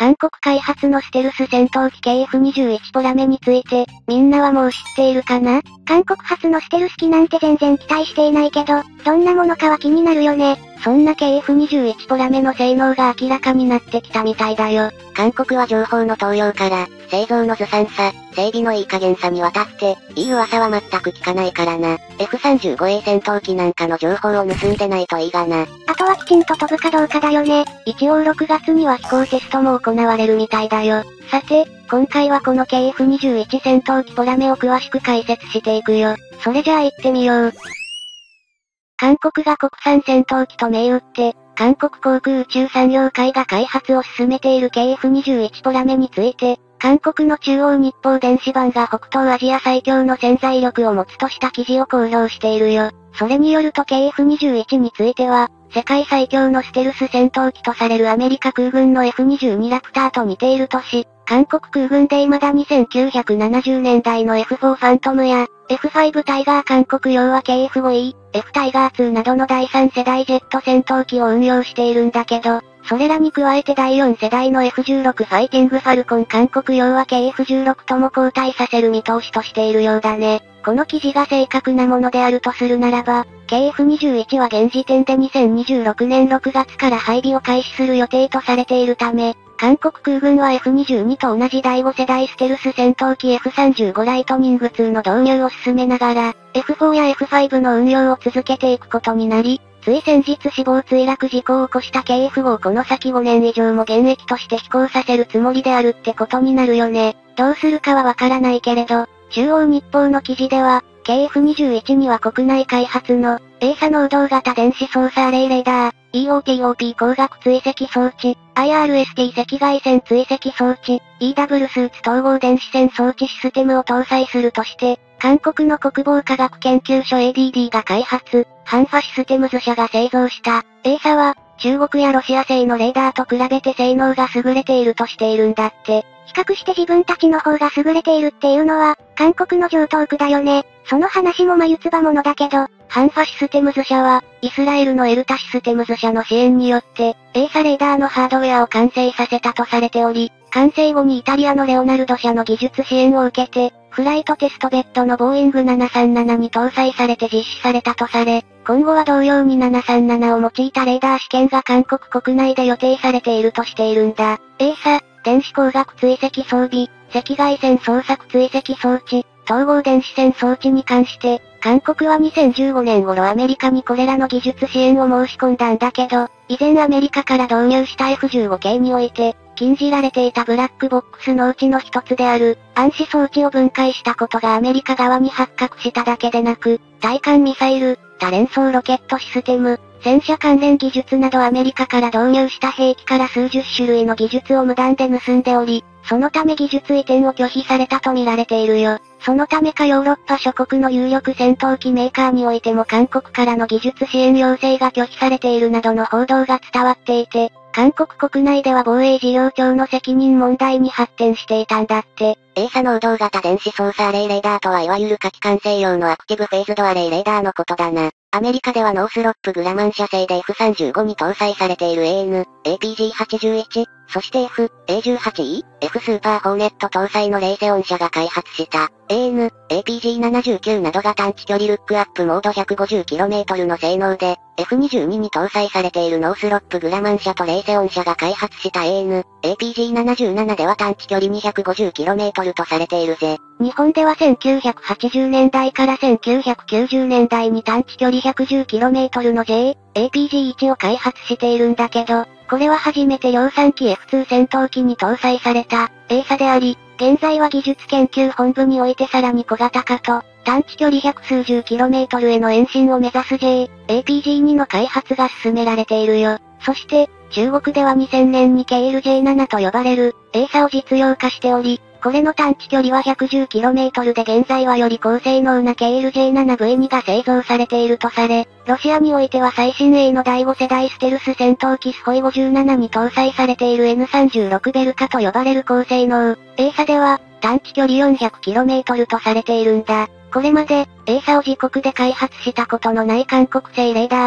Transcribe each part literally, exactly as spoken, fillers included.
韓国開発のステルス戦闘機 ケーエフにじゅういち ポラメについて、みんなはもう知っているかな？ 韓国発のステルス機なんて全然期待していないけど、どんなものかは気になるよね。 そんな ケーエフにじゅういち ポラメの性能が明らかになってきたみたいだよ。 韓国は情報の投用から、製造のずさんさ、整備のいい加減さにわたって、いい噂は全く聞かないからな。エフさんじゅうごエー 戦闘機なんかの情報を盗んでないといいがな。 あとはきちんと飛ぶかどうかだよね。 一応ろくがつには飛行テストも行われるみたいだよ。さて、今回はこの ケーエフにじゅういち 戦闘機ポラメを詳しく解説していくよ。それじゃあ行ってみよう。韓国が国産戦闘機と銘打って、韓国航空宇宙産業会が開発を進めている ケーエフにじゅういち ポラメについて、韓国の中央日報電子版が北東アジア最強の潜在力を持つとした記事を公表しているよ。それによると ケーエフにじゅういち については、世界最強のステルス戦闘機とされるアメリカ空軍の エフにじゅうに ラプターと似ているとし、韓国空軍で未だにせんきゅうひゃくななじゅうねんだいの エフフォー ファントムや、エフファイブ タイガー韓国用は ケーエフファイブイー、F タイガーツーなどのだいさん世代ジェット戦闘機を運用しているんだけど、それらに加えてだいよん世代の エフじゅうろく ファイティングファルコン韓国用は ケーエフじゅうろく とも交代させる見通しとしているようだね。この記事が正確なものであるとするならば、ケーエフにじゅういち は現時点でにせんにじゅうろくねんろくがつから配備を開始する予定とされているため、韓国空軍は エフにじゅうに と同じだいご世代ステルス戦闘機 エフさんじゅうご ライトニングツーの導入を進めながら、エフフォー や エフファイブ の運用を続けていくことになり、つい先日死亡墜落事故を起こした ケーエフファイブ をこの先ごねん以上も現役として飛行させるつもりであるってことになるよね。どうするかはわからないけれど、中央日報の記事では、ケーエフにじゅういち には国内開発の、エーサ能動型電子操作アレイレーダー、イーオーティーオーピー 光学追跡装置、アイアールエスティー 赤外線追跡装置、イーダブリュー スーツ統合電子線装置システムを搭載するとして、韓国の国防科学研究所 エーディーディー が開発、ハンファシステムズ社が製造した、エーサは、中国やロシア製のレーダーと比べて性能が優れているとしているんだって。 比較して自分たちの方が優れているっていうのは、韓国の上等句だよね。その話も眉唾ものだけど、 ハンファシステムズ社は、イスラエルのエルタシステムズ社の支援によって、エーサレーダーのハードウェアを完成させたとされており、完成後にイタリアのレオナルド社の技術支援を受けて、フライトテストベッドのボーイングななさんななに搭載されて実施されたとされ、今後は同様にななさんななを用いたレーダー試験が韓国国内で予定されているとしているんだ。エーサ、電子光学追跡装備、赤外線捜索追跡装置、統合電子線装置に関して、韓国はにせんじゅうごねん頃アメリカにこれらの技術支援を申し込んだんだけど、以前アメリカから導入した エフじゅうご 系において、禁じられていたブラックボックスのうちの一つである、暗視装置を分解したことがアメリカ側に発覚しただけでなく、対艦ミサイル、多連装ロケットシステム、戦車関連技術などアメリカから導入した兵器から数十種類の技術を無断で盗んでおり、そのため技術移転を拒否されたと見られているよ。そのためかヨーロッパ諸国の有力戦闘機メーカーにおいても韓国からの技術支援要請が拒否されているなどの報道が伝わっていて、韓国国内では防衛事業庁の責任問題に発展していたんだって。 エーサ能動型電子操作アレイレーダーとはいわゆる火器管制用のアクティブフェーズドアレイレーダーのことだな。アメリカではノースロップグラマン社製で エフさんじゅうご に搭載されている エーエヌ、エーピージーはちじゅういち、そして F、エーじゅうはちイー、F スーパーホーネット搭載のレイゼオン社が開発した エーエヌ、エーピージーななじゅうきゅう などが探知距離ルックアップモード ひゃくごじゅうキロメートル の性能で、エフにじゅうに に搭載されているノースロップグラマン社とレイゼオン社が開発した エーエヌ、エーピージーななじゅうなな では探知距離にひゃくごじゅうキロメートル とされているぜ。 日本ではせんきゅうひゃくはちじゅうねんだいからせんきゅうひゃくきゅうじゅうねんだいに探知距離 ひゃくじゅうキロメートル の ジェイ、エーピージーワン を開発しているんだけど、これは初めて量産機 エフツー 戦闘機に搭載された、エーサであり、現在は技術研究本部においてさらに小型化と、探知距離百数十キロメートルへの延伸を目指す ジェイ、エーピージーツー の開発が進められているよ。そして、中国ではにせんねんに ケーエルジェーセブン と呼ばれる、エーサを実用化しており、これの探知距離は ひゃくじゅうキロメートル で現在はより高性能な ケーエルジェーセブンブイツー が製造されているとされ、ロシアにおいては最新鋭のだいご世代ステルス戦闘機スホイごじゅうななに搭載されている エヌさんじゅうろく ベルカと呼ばれる高性能、エーサでは、探知距離 よんひゃくキロメートル とされているんだ。これまで、エーサを自国で開発したことのない韓国製レーダーは、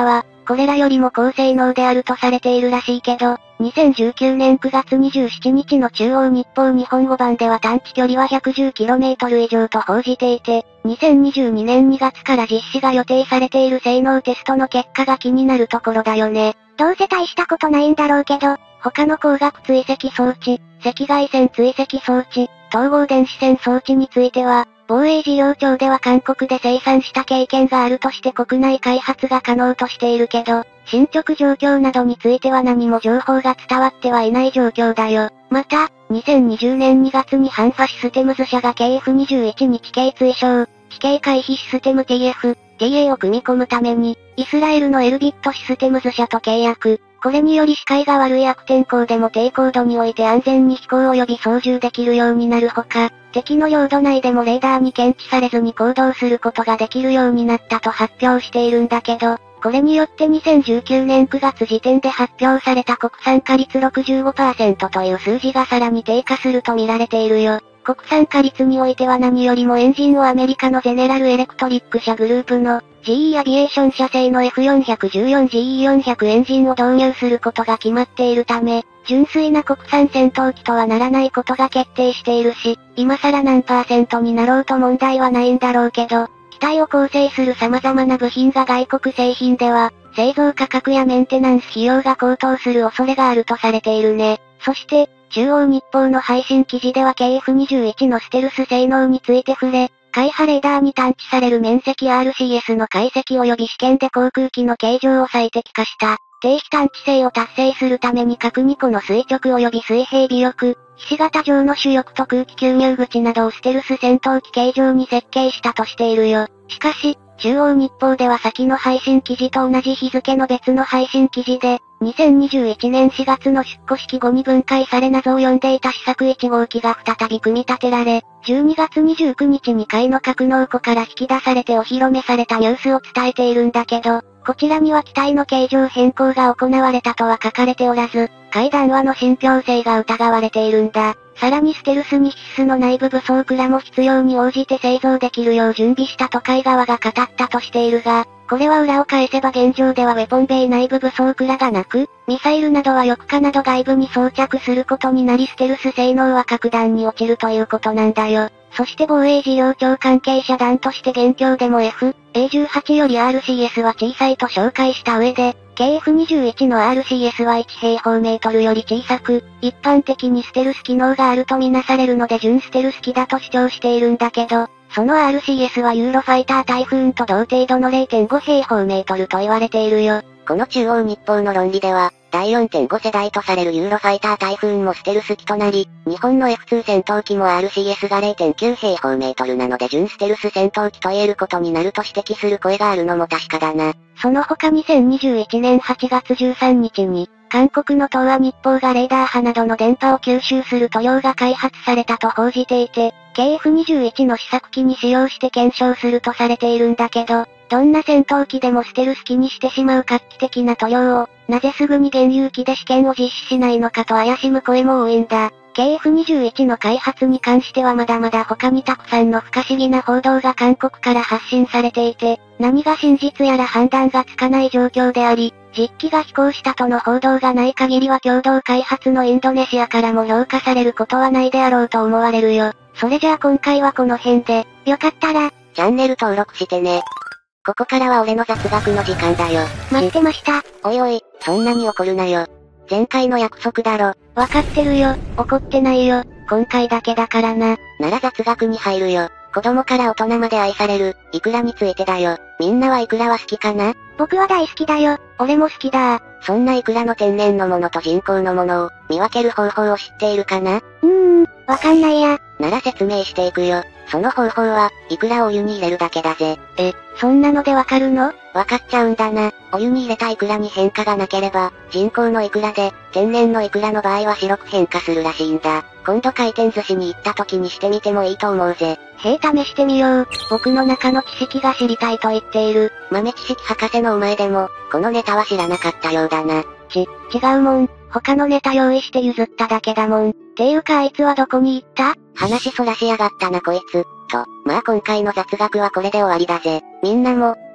これらよりも高性能であるとされているらしいけど、にせんじゅうきゅうねんくがつにじゅうしちにちの中央日報日本語版では探知距離は ひゃくじゅうキロメートル 以上と報じていて、にせんにじゅうにねんにがつから実施が予定されている性能テストの結果が気になるところだよね。 どうせ大したことないんだろうけど、 他の光学追跡装置、赤外線追跡装置、統合電子線装置については、防衛事業庁では韓国で生産した経験があるとして国内開発が可能としているけど、進捗状況などについては何も情報が伝わってはいない状況だよ。また、にせんにじゅうねんにがつにハンファシステムズ社が ケーエフにじゅういち に地形追称、地形回避システム ティーエフ、ティーエー を組み込むために、イスラエルのエルビットシステムズ社と契約。これにより視界が悪い悪天候でも低高度において安全に飛行及び操縦できるようになるほか、敵の領土内でもレーダーに検知されずに行動することができるようになったと発表しているんだけど、これによってにせんじゅうきゅうねんくがつ時点で発表された国産化率 ろくじゅうごパーセント という数字がさらに低下すると見られているよ。国産化率においては何よりもエンジンをアメリカのゼネラルエレクトリック社グループの ジーイー アビエーション社製の エフよんいちよんジーイーよんひゃく エンジンを導入することが決まっているため、純粋な国産戦闘機とはならないことが決定しているし、今更何パーセントになろうと問題はないんだろうけど、機体を構成する様々な部品が外国製品では、製造価格やメンテナンス費用が高騰する恐れがあるとされているね。そして、中央日報の配信記事では ケーエフにじゅういち のステルス性能について触れ、海波レーダーに探知される面積 アールシーエス の解析及び試験で航空機の形状を最適化した、低非探知性を達成するために各にこの垂直及び水平尾翼、ひし形状の主翼と空気吸入口などをステルス戦闘機形状に設計したとしているよ。しかし、中央日報では先の配信記事と同じ日付の別の配信記事で、にせんにじゅういちねんしがつの出庫式後に分解され謎を呼んでいた試作いち号機が再び組み立てられ、じゅうにがつにじゅうくにちに海の格納庫から引き出されてお披露目されたニュースを伝えているんだけど、こちらには機体の形状変更が行われたとは書かれておらず、海談話の信憑性が疑われているんだ。さらにステルスに必須の内部武装蔵も必要に応じて製造できるよう準備したと海側が語ったとしているが、これは裏を返せば現状ではウェポンベイ内部武装蔵がなく、ミサイルなどは翼下など外部に装着することになりステルス性能は格段に落ちるということなんだよ。そして防衛事業庁関係者団として現況でも エフエーじゅうはち より アールシーエス は小さいと紹介した上で、ケーエフにじゅういち の アールシーエス はいち平方メートルより小さく、一般的にステルス機能があるとみなされるので準ステルス機だと主張しているんだけど、その アールシーエス はユーロファイタータイフーンと同程度の れいてんご平方メートルと言われているよ。 この中央日報の論理では、だい よんてんご 世代とされるユーロファイタータイフーンもステルス機となり、日本の エフツー 戦闘機も アールシーエス が れいてんきゅう平方メートルなので準ステルス戦闘機と言えることになると指摘する声があるのも確かだな。 その他にせんにじゅういちねんはちがつじゅうさんにちに、韓国の東亜日報がレーダー波などの電波を吸収する塗料が開発されたと報じていて、ケーエフにじゅういち の試作機に使用して検証するとされているんだけど、どんな戦闘機でもステルス機にしてしまう画期的な塗料を、なぜすぐに現有機で試験を実施しないのかと怪しむ声も多いんだ。ケーエフにじゅういち の開発に関してはまだまだ他にたくさんの不可思議な報道が韓国から発信されていて、何が真実やら判断がつかない状況であり、実機が飛行したとの報道がない限りは共同開発のインドネシアからも評価されることはないであろうと思われるよ。それじゃあ今回はこの辺で、 よかったら、 チャンネル登録してね。ここからは俺の雑学の時間だよ。 待ってました。 おいおい、そんなに怒るなよ。前回の約束だろ。 わかってるよ、怒ってないよ、今回だけだからな。 なら雑学に入るよ。子供から大人まで愛される、イクラについてだよ。みんなはイクラは好きかな？ 僕は大好きだよ。 俺も好きだ。 そんなイクラの天然のものと人工のものを、見分ける方法を知っているかな？ うーん、わかんないや。 なら説明していくよ。その方法は、イクラをお湯に入れるだけだぜ。 え、そんなのでわかるの？ わかっちゃうんだな。お湯に入れたイクラに変化がなければ、人工のイクラで、天然のイクラの場合は白く変化するらしいんだ。今度回転寿司に行った時にしてみてもいいと思うぜ。 へえ、試してみよう。僕の中の知識が知りたいと言っている。 豆知識博士のお前でも、このネタは知らなかったようだな。 ち、違うもん。他のネタ用意して譲っただけだもん。ていうかあいつはどこに行った？ 話そらしやがったなこいつ。と、まあ今回の雑学はこれで終わりだぜ。みんなも、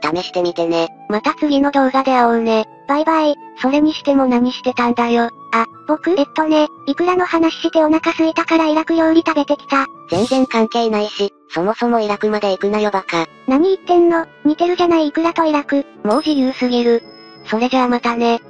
試してみてね。 また次の動画で会おうね。 バイバイ。 それにしても何してたんだよ。 あ、僕、えっとね、イクラの話してお腹空いたからイラク料理食べてきた。 全然関係ないし、そもそもイラクまで行くなよバカ。 何言ってんの？似てるじゃないイクラとイラク。 もう自由すぎる。それじゃあまたね。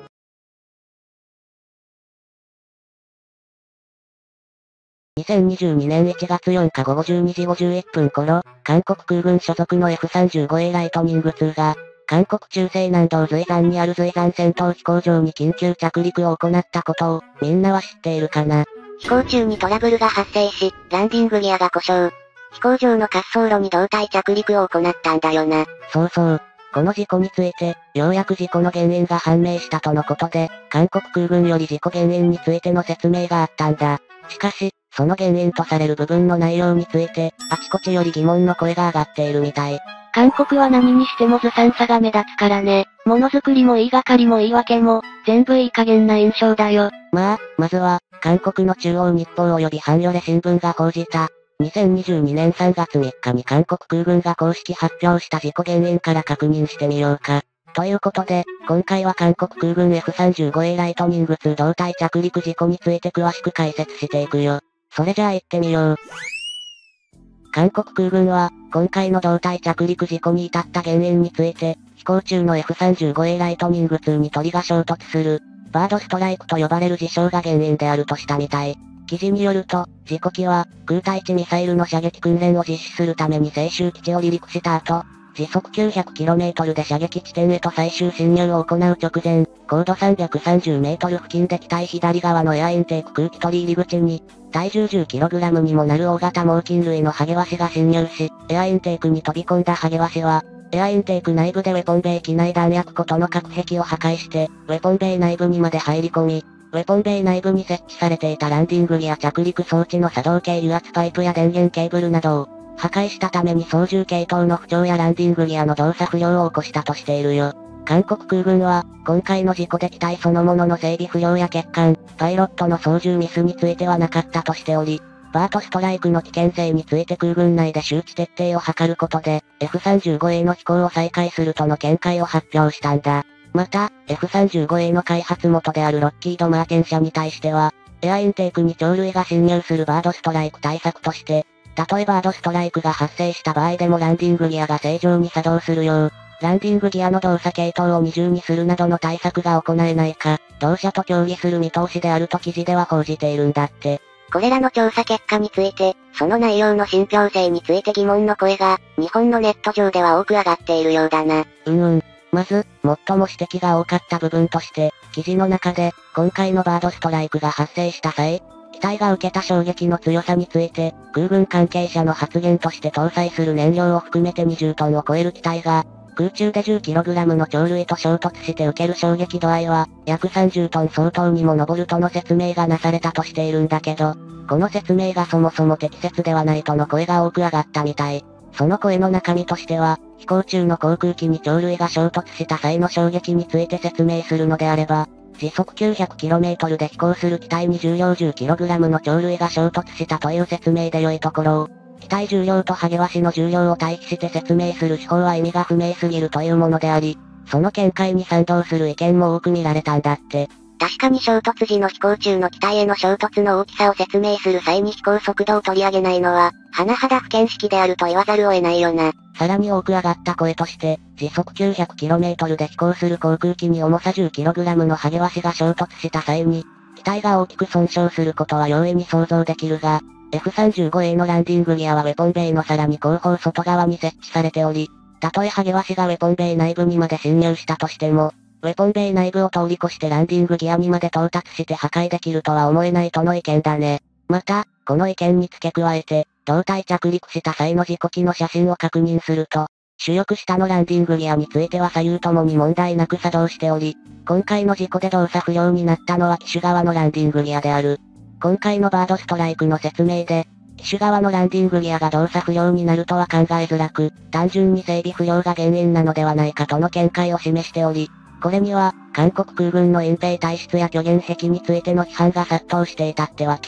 にせんにじゅうにねんいちがつよっかごごじゅうにじごじゅういっぷん頃、韓国空軍所属の エフさんじゅうごエー ライトニングツーが、韓国中西南道随山にある随山戦闘飛行場に緊急着陸を行ったことを、みんなは知っているかな。 飛行中にトラブルが発生し、ランディングギアが故障。飛行場の滑走路に胴体着陸を行ったんだよな。 そうそう。この事故について、ようやく事故の原因が判明したとのことで、韓国空軍より事故原因についての説明があったんだ。しかし、その原因とされる部分の内容について、あちこちより疑問の声が上がっているみたい。 韓国は何にしてもずさんさが目立つからね。ものづくりも言いがかりも言い訳も、全部いい加減な印象だよ。 まあ、まずは、韓国の中央日報及びハンヨレ新聞が報じた、にせんにじゅうにねんさんがつみっかに韓国空軍が公式発表した事故原因から確認してみようか。ということで、今回は韓国空軍 エフさんじゅうごエー ライトニングツー胴体着陸事故について詳しく解説していくよ。それじゃあ行ってみよう。韓国空軍は、今回の胴体着陸事故に至った原因について、飛行中の エフさんじゅうごエー ライトニングツーに鳥が衝突する、バードストライクと呼ばれる事象が原因であるとしたみたい。記事によると、事故機は、空対地ミサイルの射撃訓練を実施するために青州基地を離陸した後、時速 きゅうひゃくキロメートル で射撃地点へと最終進入を行う直前、高度さんびゃくさんじゅうメートル付近で機体左側のエアインテーク空気取り入り口に、体重 じゅっキログラム にもなる大型猛禽類のハゲワシが侵入し、エアインテークに飛び込んだハゲワシは、エアインテーク内部でウェポンベイ機内弾薬庫との隔壁を破壊して、ウェポンベイ内部にまで入り込み、ウェポンベイ内部に設置されていたランディングギア着陸装置の作動系油圧パイプや電源ケーブルなどを破壊したために操縦系統の不調やランディングギアの動作不良を起こしたとしているよ。韓国空軍は、今回の事故で機体そのものの整備不良や欠陥、パイロットの操縦ミスについてはなかったとしており、バートストライクの危険性について空軍内で周知徹底を図ることで、エフさんじゅうごエー の飛行を再開するとの見解を発表したんだ。また、エフさんじゅうごエー の開発元であるロッキード・マーティン社に対しては、エアインテークに鳥類が侵入するバードストライク対策として、たとえバードストライクが発生した場合でもランディングギアが正常に作動するよう、ランディングギアの動作系統を二重にするなどの対策が行えないか、同社と協議する見通しであると記事では報じているんだって。 これらの調査結果について、その内容の信憑性について疑問の声が、日本のネット上では多く上がっているようだな。 うんうん。まず、最も指摘が多かった部分として、記事の中で、今回のバードストライクが発生した際、機体が受けた衝撃の強さについて、空軍関係者の発言として搭載する燃料を含めてにじゅうトンを超える機体が、空中で じゅっキログラム の鳥類と衝突して受ける衝撃度合いは、約さんじゅうトン相当にも上るとの説明がなされたとしているんだけど、この説明がそもそも適切ではないとの声が多く上がったみたい。その声の中身としては、飛行中の航空機に鳥類が衝突した際の衝撃について説明するのであれば、時速 きゅうひゃくキロメートル で飛行する機体に重量 じゅっキログラム の鳥類が衝突したという説明で良いところを、機体重量とハゲワシの重量を対比して説明する手法は意味が不明すぎるというものであり、その見解に賛同する意見も多く見られたんだって。 確かに衝突時の飛行中の機体への衝突の大きさを説明する際に飛行速度を取り上げないのは、甚だ不見識であると言わざるを得ないよな。 さらに多く上がった声として、時速 きゅうひゃくキロメートル で飛行する航空機に重さ じゅっキログラム のハゲワシが衝突した際に、機体が大きく損傷することは容易に想像できるが、エフさんじゅうごエー のランディングギアはウェポンベイのさらに後方外側に設置されており、たとえハゲワシがウェポンベイ内部にまで侵入したとしても、ウェポンベイ内部を通り越してランディングギアにまで到達して破壊できるとは思えないとの意見だね。また、この意見に付け加えて、胴体着陸した際の事故機の写真を確認すると、主翼下のランディングギアについては左右ともに問題なく作動しており、今回の事故で動作不良になったのは機首側のランディングギアである。今回のバードストライクの説明で、機首側のランディングギアが動作不良になるとは考えづらく、単純に整備不良が原因なのではないかとの見解を示しており、これには、韓国空軍の隠蔽体質や虚言癖についての批判が殺到していたってわけ。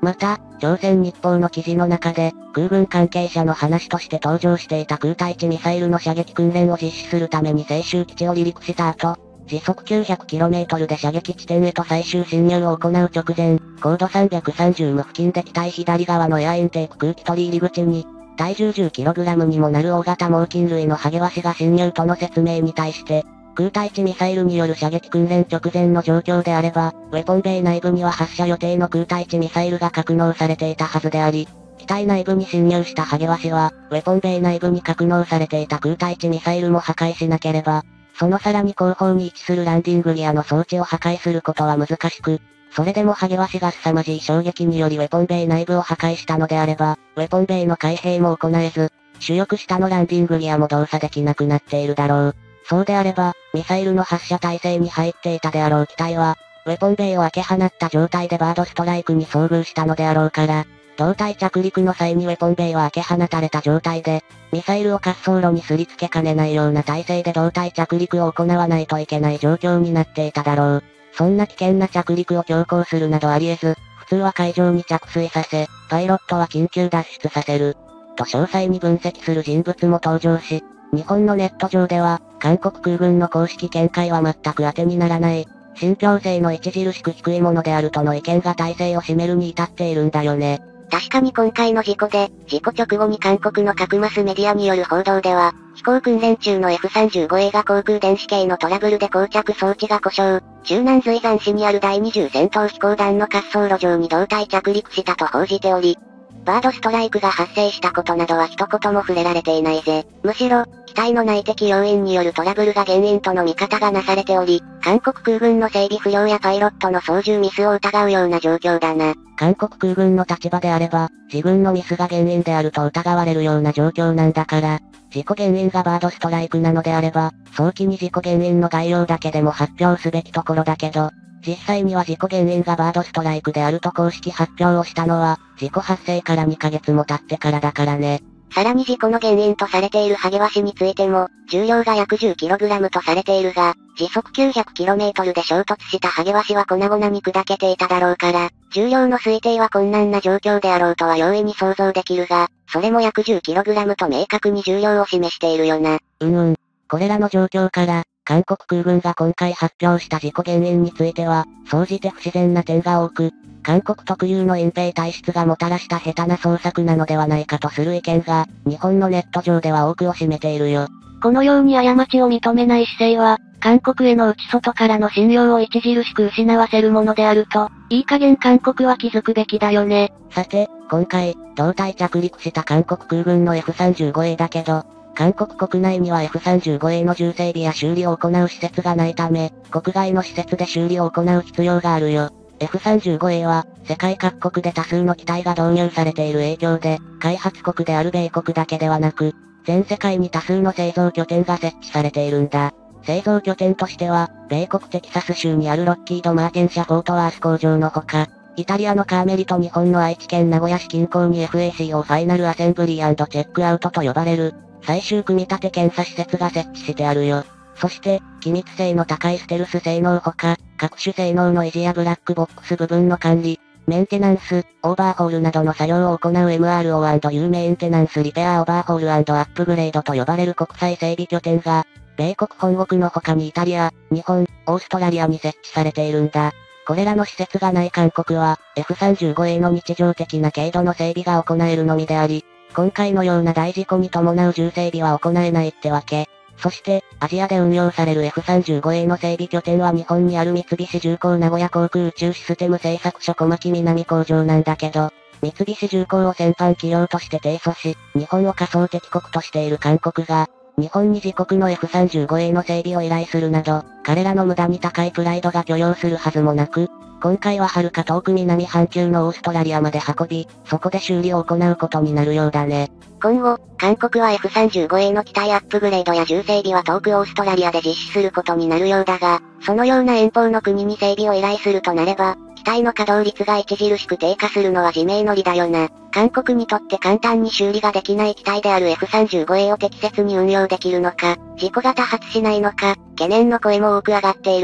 また、朝鮮日報の記事の中で、空軍関係者の話として登場していた空対地ミサイルの射撃訓練を実施するために青州基地を離陸した後、時速 きゅうひゃくキロメートル で射撃地点へと最終進入を行う直前、高度さんびゃくさんじゅうム付近で機体左側のエアインテーク空気取り入り口に、体重 じゅっキログラム にもなる大型猛禽類のハゲワシが侵入との説明に対して、空対地ミサイルによる射撃訓練直前の状況であれば、ウェポンベイ内部には発射予定の空対地ミサイルが格納されていたはずであり、機体内部に侵入したハゲワシは、ウェポンベイ内部に格納されていた空対地ミサイルも破壊しなければ、そのさらに後方に位置するランディングギアの装置を破壊することは難しく、それでもハゲワシが凄まじい衝撃によりウェポンベイ内部を破壊したのであれば、ウェポンベイの開閉も行えず、主翼下のランディングギアも動作できなくなっているだろう。そうであれば、ミサイルの発射態勢に入っていたであろう機体は、ウェポンベイを開け放った状態でバードストライクに遭遇したのであろうから、胴体着陸の際にウェポンベイは開け放たれた状態で、ミサイルを滑走路にすりつけかねないような体勢で胴体着陸を行わないといけない状況になっていただろう。そんな危険な着陸を強行するなどあり得ず、普通は海上に着水させ、パイロットは緊急脱出させる。と詳細に分析する人物も登場し、日本のネット上では、韓国空軍の公式見解は全く当てにならない、信憑性の著しく低いものであるとの意見が大勢を占めるに至っているんだよね。 確かに今回の事故で、事故直後に韓国の各マスメディアによる報道では、飛行訓練中の エフさんじゅうごエー が航空電子系のトラブルで膠着装置が故障、中南瑞山市にあるだいにじゅう戦闘飛行団の滑走路上に胴体着陸したと報じており、バードストライクが発生したことなどは一言も触れられていないぜ。むしろ、機体の内的要因によるトラブルが原因との見方がなされており、韓国空軍の整備不良やパイロットの操縦ミスを疑うような状況だな。 韓国空軍の立場であれば、自軍のミスが原因であると疑われるような状況なんだから、事故原因がバードストライクなのであれば、早期に事故原因の概要だけでも発表すべきところだけど、実際には事故原因がバードストライクであると公式発表をしたのは、事故発生からにかげつも経ってからだからね。 さらに事故の原因とされているハゲワシについても、重量が約 じゅっキログラム とされているが、時速 きゅうひゃくキロメートル で衝突したハゲワシは粉々に砕けていただろうから、重量の推定は困難な状況であろうとは容易に想像できるが、それも約 じゅっキログラム と明確に重量を示しているよな。 うんうん。これらの状況から、韓国空軍が今回発表した事故原因については、総じて不自然な点が多く、韓国特有の隠蔽体質がもたらした下手な捜索なのではないかとする意見が、日本のネット上では多くを占めているよ。 このように過ちを認めない姿勢は、韓国への内外からの信用を著しく失わせるものであると、いい加減韓国は気づくべきだよね。 さて、今回、胴体着陸した韓国空軍の エフさんじゅうごエー だけど、韓国国内には エフさんじゅうごエー の重整備や修理を行う施設がないため、国外の施設で修理を行う必要があるよ。エフさんじゅうごエー は、世界各国で多数の機体が導入されている影響で、開発国である米国だけではなく、全世界に多数の製造拠点が設置されているんだ。製造拠点としては、米国テキサス州にあるロッキード・マーティン社フォートワース工場のほか、イタリアのカーメリと日本の愛知県名古屋市近郊に エフエーシーオー ファイナルアセンブリー&チェックアウトと呼ばれる、最終組み立て検査施設が設置してあるよ。そして、機密性の高いステルス性能ほか、各種性能の維持やブラックボックス部分の管理、メンテナンス、オーバーホールなどの作業を行う エムアールオー&ユー メンテナンスリペアオーバーホール&アップグレードと呼ばれる国際整備拠点が、米国本国の他にイタリア、日本、オーストラリアに設置されているんだ。これらの施設がない韓国は、エフさんじゅうごエー の日常的な軽度の整備が行えるのみであり、今回のような大事故に伴う重整備は行えないってわけ。そして、アジアで運用される エフさんじゅうごエー の整備拠点は日本にある三菱重工名古屋航空宇宙システム製作所小牧南工場なんだけど、三菱重工を先般企業として提訴し、日本を仮想敵国としている韓国が、日本に自国の エフさんじゅうごエー の整備を依頼するなど、彼らの無駄に高いプライドが許容するはずもなく、今回は遥か遠く南半球のオーストラリアまで運び、そこで修理を行うことになるようだね。 今後、韓国は エフさんじゅうごエー の機体アップグレードや重整備は遠くオーストラリアで実施することになるようだが、そのような遠方の国に整備を依頼するとなれば、機体の稼働率が著しく低下するのは自明の理だよな。韓国にとって簡単に修理ができない機体である エフさんじゅうごエー を適切に運用できるのか、事故が多発しないのか、懸念の声も多く上がっているが、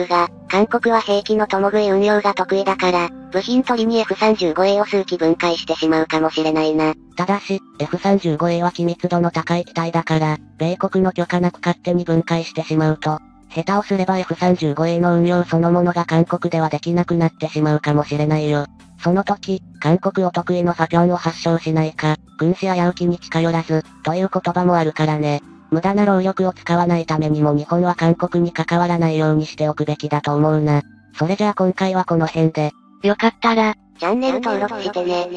韓国は兵器の共食い運用が得意だから、部品取りに エフさんじゅうごエー を数機分解してしまうかもしれないな。 ただし、エフさんじゅうごエー は機密度の高い機体だから、米国の許可なく勝手に分解してしまうと、下手をすれば エフさんじゅうごエー の運用そのものが韓国ではできなくなってしまうかもしれないよ。その時、韓国お得意のファピョンを発症しないか、軍師危うきに近寄らず、という言葉もあるからね。無駄な労力を使わないためにも日本は韓国に関わらないようにしておくべきだと思うな。それじゃあ今回はこの辺で。 よかったら、 チャンネル登録してね。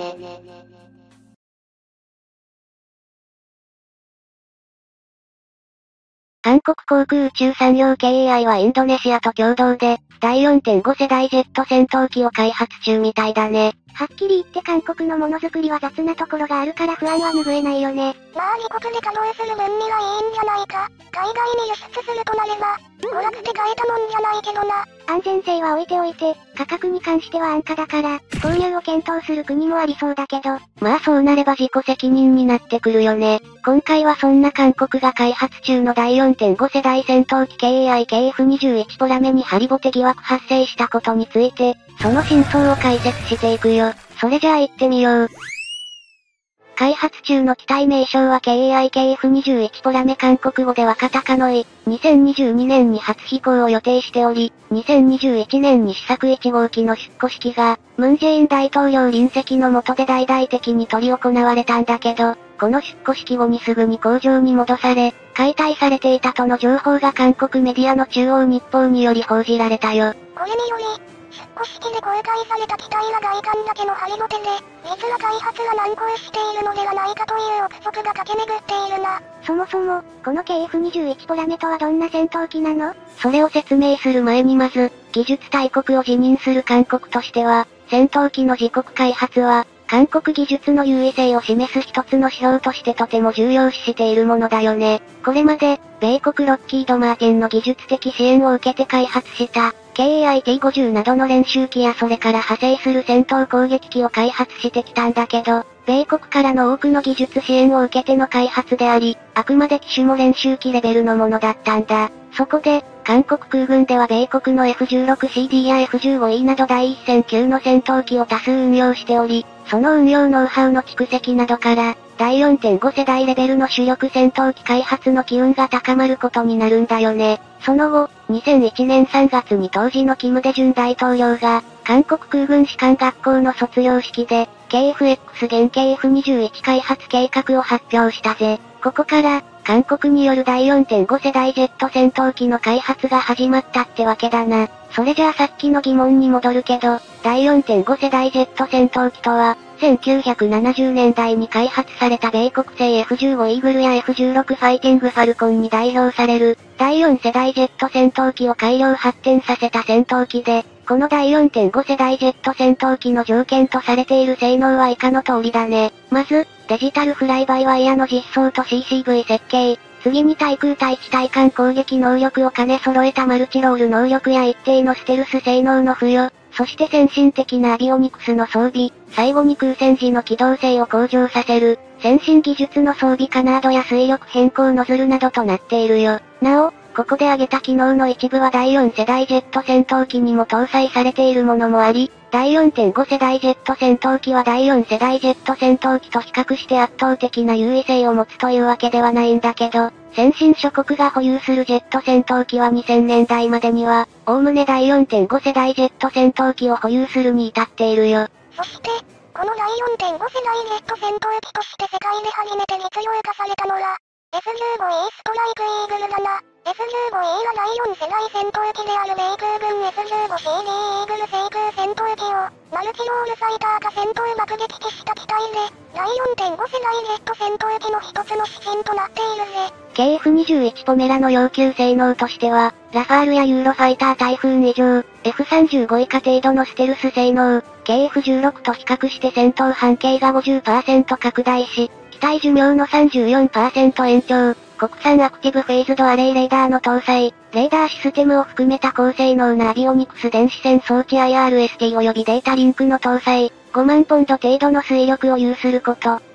韓国航空宇宙産業 ケーエーアイ はインドネシアと共同で、だいよんてんご 世代ジェット戦闘機を開発中みたいだね。 はっきり言って韓国のものづくりは雑なところがあるから不安は拭えないよね。 まあ自国で稼働する分にはいいんじゃないか。海外に輸出するとなれば、もらって買えたもんじゃないけどな。 安全性は置いておいて、価格に関しては安価だから、購入を検討する国もありそうだけど。 まあそうなれば自己責任になってくるよね。今回はそんな韓国が開発中のだいよんてんご 世代戦闘機 ケーエーアイケーエフにじゅういち ポラメにハリボテ疑惑発生したことについて、その真相を解説していくよ。それじゃあ行ってみよう。開発中の機体名称は ケーエーアイケーエフにじゅういち ポラメ韓国語ではカタカノイ。にせんにじゅうにねんに初飛行を予定しており、にせんにじゅういちねんに試作いち号機の出庫式が、ムンジェイン大統領臨席の下で大々的に執り行われたんだけど、この出庫式後にすぐに工場に戻され、解体されていたとの情報が韓国メディアの中央日報により報じられたよ。 これにより、出庫式で公開された機体が外観だけのハリボテで、実は開発が難航しているのではないかという憶測が駆け巡っているな。 そもそも、この ケーエフにじゅういち ポラメとはどんな戦闘機なの？ それを説明する前にまず、技術大国を自認する韓国としては、戦闘機の自国開発は、韓国技術の優位性を示す一つの指標としてとても重要視しているものだよね。これまで、米国ロッキード・マーティンの技術的支援を受けて開発した、ケーエーアイティーごじゅう などの練習機やそれから派生する戦闘攻撃機を開発してきたんだけど、米国からの多くの技術支援を受けての開発であり、あくまで機種も練習機レベルのものだったんだ。そこで、韓国空軍では米国の エフじゅうろくシーディー や エフじゅうごイー など第一線級の戦闘機を多数運用しており、その運用ノウハウの蓄積などから、だいよんてんご 世代レベルの主力戦闘機開発の機運が高まることになるんだよね。その後、にせんいちねんさんがつに当時のキム・デジュン大統領が、韓国空軍士官学校の卒業式で、ケーエフエックス 現 ケーエフにじゅういち 開発計画を発表したぜ。ここから、韓国によるだいよんてんご 世代ジェット戦闘機の開発が始まったってわけだな。それじゃあさっきの疑問に戻るけど、だいよんてんご 世代ジェット戦闘機とは、せんきゅうひゃくななじゅうねんだいに開発された米国製 エフじゅうご イーグルや エフじゅうろく ファイティングファルコンに代表される、だいよん世代ジェット戦闘機を改良発展させた戦闘機で、このだいよんてんご 世代ジェット戦闘機の条件とされている性能は以下の通りだね。まず、デジタルフライバイワイヤの実装と シーシーブイ 設計。次に対空対地対艦攻撃能力を兼ね揃えたマルチロール能力や一定のステルス性能の付与。そして先進的なアビオニクスの装備。最後に空戦時の機動性を向上させる。先進技術の装備カナードや水力変更ノズルなどとなっているよ。なお、ここで挙げた機能の一部はだいよん世代ジェット戦闘機にも搭載されているものもあり、だいよんてんご 世代ジェット戦闘機はだいよん世代ジェット戦闘機と比較して圧倒的な優位性を持つというわけではないんだけど、先進諸国が保有するジェット戦闘機はにせんねんだいまでには、おおむねだいよんてんご 世代ジェット戦闘機を保有するに至っているよ。 そして、このだいよんてんご 世代ジェット戦闘機として世界で初めて実用化されたのは、エフじゅうごイー ストライクイーグルだな。エフじゅうごイー はだいよん世代戦闘機である米空軍 エフじゅうごシーディー イーグル制空戦闘機を、マルチロールファイターか戦闘爆撃機した機体で、だいよんてんご 世代ジェット戦闘機の一つの指針となっているぜ。 ケーエフにじゅういち ポメラの要求性能としては、ラファールやユーロファイタータイフーン以上、エフさんじゅうご 以下程度のステルス性能、ケーエフじゅうろく と比較して戦闘半径が ごじゅっパーセント 拡大し、機体寿命の さんじゅうよんパーセント 延長、国産アクティブフェイズドアレイレーダーの搭載、レーダーシステムを含めた高性能なアビオニクス電子戦装置 アイアールエスティー 及びデータリンクの搭載、ごまんポンド程度の水力を有すること、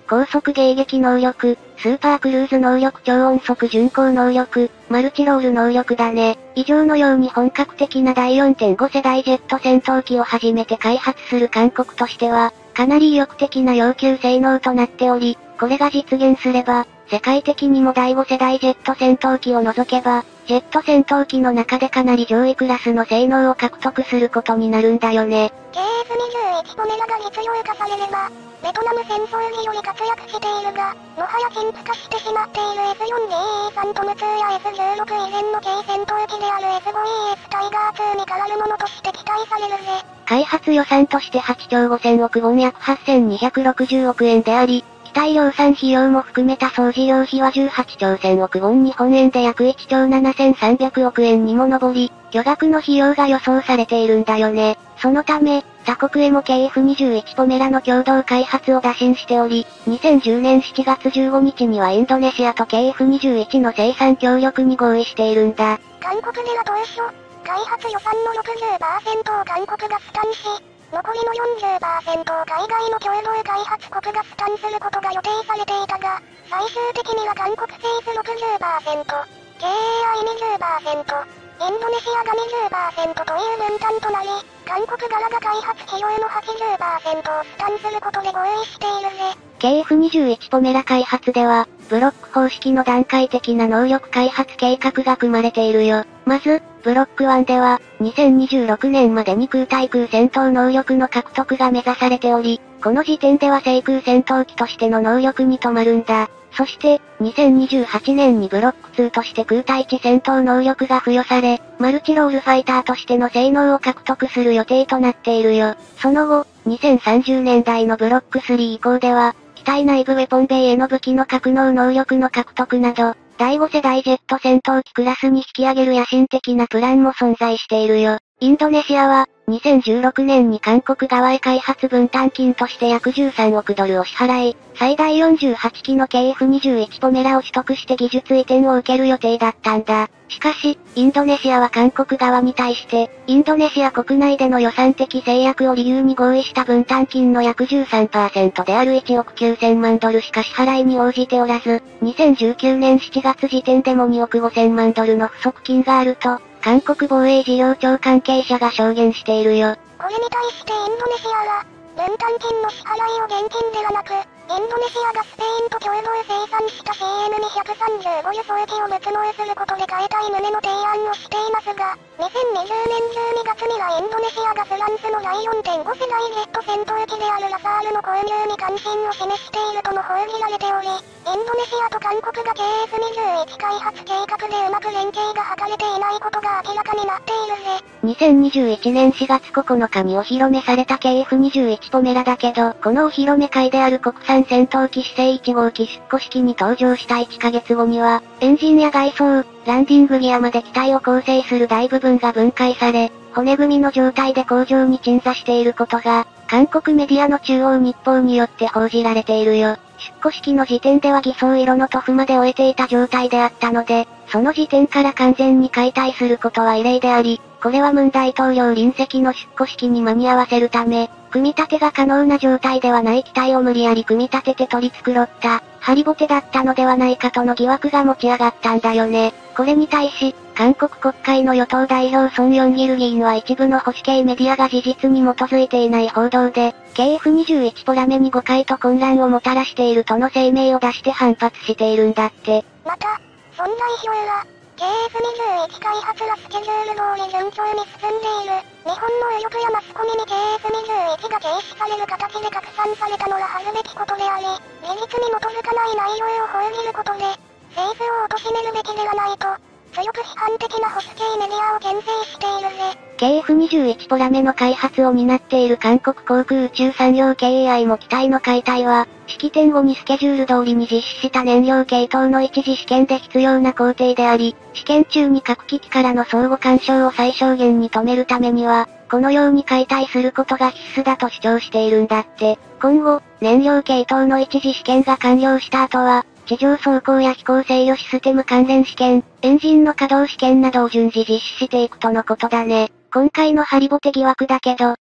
高速迎撃能力、スーパークルーズ能力超音速巡航能力、マルチロール能力だね。以上のように本格的なだいよんてんご 世代ジェット戦闘機を初めて開発する韓国としては、かなり意欲的な要求性能となっており、これが実現すれば、世界的にもだいご世代ジェット戦闘機を除けば、ジェット戦闘機の中でかなり上位クラスの性能を獲得することになるんだよね。 ケーエフにじゅういち ポメラが実用化されれば、ベトナム戦争時より活躍しているが、もはや陳腐化してしまっている エスよんジェーイー ファントムツーや エスじゅうろく 以前の軽戦闘機である エスごイーエス タイガーツーに代わるものとして期待されるぜ。 開発予算としてはちちょうごせんおくウォン約はっせんにひゃくろくじゅうおくえんであり、機体量産費用も含めた総事業費はじゅうはちちょうせんおくウォン日本円で約いちちょうななせんさんびゃくおくえんにも上り、巨額の費用が予想されているんだよね。そのため、他国へも ケーエフにじゅういち ポメラの共同開発を打診しており、にせんじゅうねんしちがつじゅうごにちにはインドネシアと ケーエフにじゅういち の生産協力に合意しているんだ。 韓国では当初、開発予算の ろくじゅっパーセント を韓国が負担し、残りの よんじゅっパーセント を海外の共同開発国が負担することが予定されていたが、最終的には韓国政府 ろくじゅっパーセント、ケーエーアイにじゅっパーセント、インドネシアが にじゅっパーセント という分担となり、韓国側が開発費用の はちじゅっパーセント を負担することで合意しているぜ。 ケーエフにじゅういち ポメラ開発では、ブロック方式の段階的な能力開発計画が組まれているよ。まず、ブロックワンでは、にせんにじゅうろくねんまでに空対空戦闘能力の獲得が目指されており、この時点では制空戦闘機としての能力に止まるんだ。そして、にせんにじゅうはちねんにブロックツーとして空対地戦闘能力が付与され、マルチロールファイターとしての性能を獲得する予定となっているよ。その後、にせんさんじゅうねんだいのブロックスリー以降では、機体内部ウェポンベイへの武器の格納能力の獲得など、だいご世代ジェット戦闘機クラスに引き上げる野心的なプランも存在しているよ。インドネシアは、にせんじゅうろくねんに韓国側へ開発分担金として約じゅうさんおくドルを支払い、最大よんじゅうはちきの ケーエフにじゅういち ポメラを取得して技術移転を受ける予定だったんだ。しかし、インドネシアは韓国側に対して、インドネシア国内での予算的制約を理由に合意した分担金の約 じゅうさんパーセント であるいちおくきゅうせんまんドルしか支払いに応じておらず、にせんじゅうきゅうねんしちがつ時点でもにおくごせんまんドルの不足金があると、韓国防衛事業庁関係者が証言しているよ。 これに対してインドネシアは、分担金の支払いを現金ではなく、インドネシアがスペインと共同生産した シーエムにひゃくさんじゅうご 輸送機を物納することで変えたい旨の提案をしていますが、にせんにじゅうねんじゅうにがつにはインドネシアがフランスのだいよんてんご 世代ジェット戦闘機であるラファールの購入に関心を示しているとも報じられており、インドネシアと韓国が ケーエフにじゅういち 開発計画でうまく連携が図れていないことが明らかになっているぜ。 にせんにじゅういちねんしがつここのかにお披露目された ケーエフにじゅういち ポメラだけど、このお披露目会である国産戦闘機姿勢いちごうき出庫式に登場したいっかげつごには、エンジンや外装、ランディングギアまで機体を構成する大部分が分解され、骨組みの状態で工場に鎮座していることが、韓国メディアの中央日報によって報じられているよ。出庫式の時点では偽装色の塗布まで終えていた状態であったので、その時点から完全に解体することは異例であり、これはムン大統領臨席の出庫式に間に合わせるため、組み立てが可能な状態ではない機体を無理やり組み立てて取り繕った、ハリボテだったのではないかとの疑惑が持ち上がったんだよね。これに対し、韓国国会の与党代表ソン・ヨンギル議員は一部の保守系メディアが事実に基づいていない報道で、ケーエフにじゅういち ポラメに誤解と混乱をもたらしているとの声明を出して反発しているんだって。 また、ソン代表は、ケーエフにじゅういち 開発はスケジュール通り順調に進んでいる。日本の右翼やマスコミに ケーエフにじゅういち が軽視される形で拡散されたのは恥ずべきことであり、事実に基づかない内容を報じることで、政府を貶めるべきではないと、強く批判的な保守系メディアを牽制しているぜ。 ケーエフにじゅういち ポラメの開発を担っている韓国航空宇宙産業 ケーエーアイ も機体の解体は、式典後にスケジュール通りに実施した燃料系統の一次試験で必要な工程であり、試験中に各機器からの相互干渉を最小限に止めるためには、このように解体することが必須だと主張しているんだって。今後、燃料系統の一次試験が完了した後は、地上走行や飛行制御システム関連試験、エンジンの稼働試験などを順次実施していくとのことだね。今回のハリボテ疑惑だけど、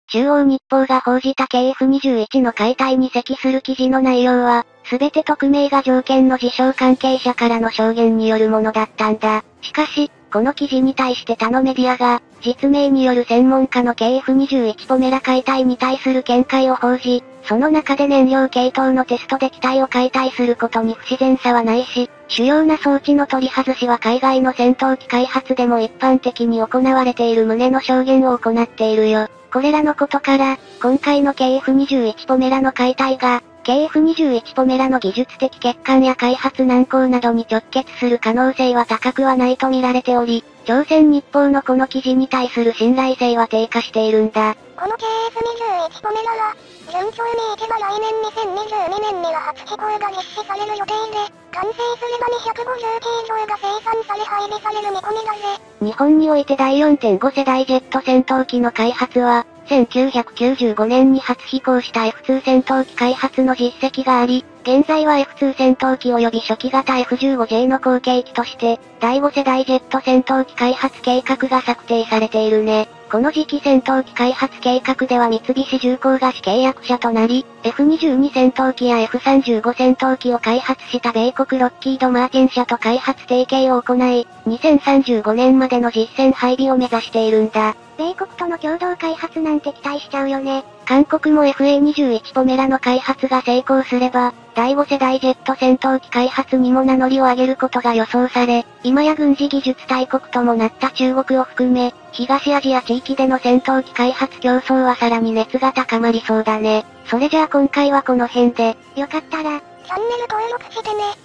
中央日報が報じた ケーエフにじゅういち の解体に積する記事の内容は、すべて匿名が条件の自称関係者からの証言によるものだったんだ。しかし、この記事に対して他のメディアが、実名による専門家の ケーエフにじゅういち ポメラ解体に対する見解を報じ、その中で燃料系統のテストで機体を解体することに不自然さはないし、主要な装置の取り外しは海外の戦闘機開発でも一般的に行われている旨の証言を行っているよ。これらのことから、今回の ケーエフにじゅういち ポメラの解体が、ケーエフにじゅういち ポメラの技術的欠陥や開発難航などに直結する可能性は高くはないと見られており、朝鮮日報のこの記事に対する信頼性は低下しているんだ。 この ケーエフにじゅういち ポメラは、順調にいけば来年にせんにじゅうにねんには初飛行が実施される予定で、完成すればにひゃくごじゅうき以上が生産され配備される見込みだぜ。 日本においてだい よんてんご 世代ジェット戦闘機の開発は、せんきゅうひゃくきゅうじゅうごねんに初飛行した エフツー 戦闘機開発の実績があり、現在は エフツー 戦闘機及び初期型 エフじゅうごジェー の後継機として、だいご世代ジェット戦闘機開発計画が策定されているね。この次期戦闘機開発計画では三菱重工が主契約者となり、エフにじゅうに 戦闘機や エフさんじゅうご 戦闘機を開発した米国ロッキード・マーティン社と開発提携を行い、にせんさんじゅうごねんまでの実戦配備を目指しているんだ。 米国との共同開発なんて期待しちゃうよね。 韓国も エフエーにじゅういち ポメラの開発が成功すれば、だいご世代ジェット戦闘機開発にも名乗りを上げることが予想され、今や軍事技術大国ともなった中国を含め、東アジア地域での戦闘機開発競争はさらに熱が高まりそうだね。それじゃあ今回はこの辺で、 よかったら、 チャンネル登録してね。